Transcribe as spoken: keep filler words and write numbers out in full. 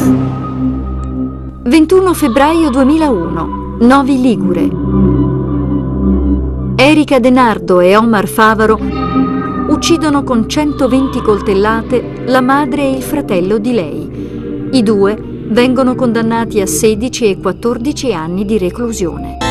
ventuno febbraio duemilauno, Novi Ligure. Erika De Nardo e Omar Favaro uccidono con centoventi coltellate la madre e il fratello di lei. I due vengono condannati a sedici e quattordici anni di reclusione.